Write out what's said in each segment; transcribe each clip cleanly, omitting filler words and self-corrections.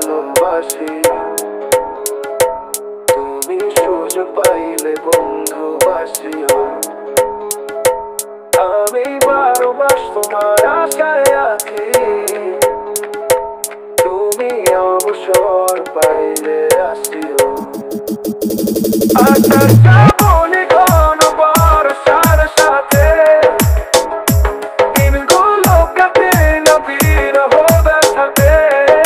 ভালোবাসি। তুমি সুযোগ পাইলে বন্ধুবাসিও। আমি 12 মাস তোমার আশায় আছি। তুমি অবসর পাইলে আসিও। আকাশ শ্রাবণে ঘন বর্ষার সাথে দিনগুলো কাটে না বিরহ ব্যথাতে।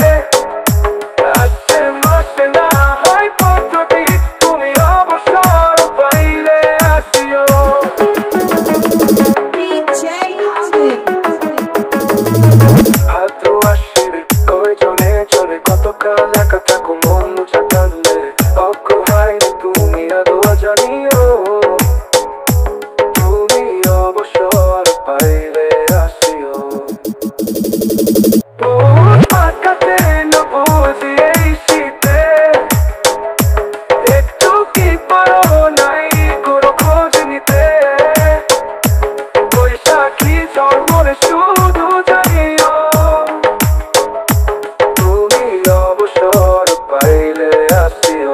আসে মাসে না হয় পদ্ধতি, তুমি অবসর পাইলে আসিও। ভাদ্র আশ্বির কয়জনে চলে কতকাল একা থাকো মন মুছা টানলে। অজ্ঞ হয়নি তুমি আদৌ জানিও। তুমি অবসর পাইলে আসিও। পাকাতে না বুঝি এই শীতে, একটু কি পারো নাই কোনো খোঁজ নিতে। বৈশাখী ঝড় মনে শুধু জানিও। তুমি অবসর পাইলে আসিও।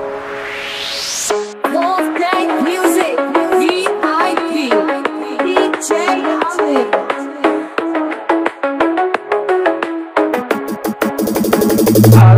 Wolfgang Music, VIP, DJ Hamid.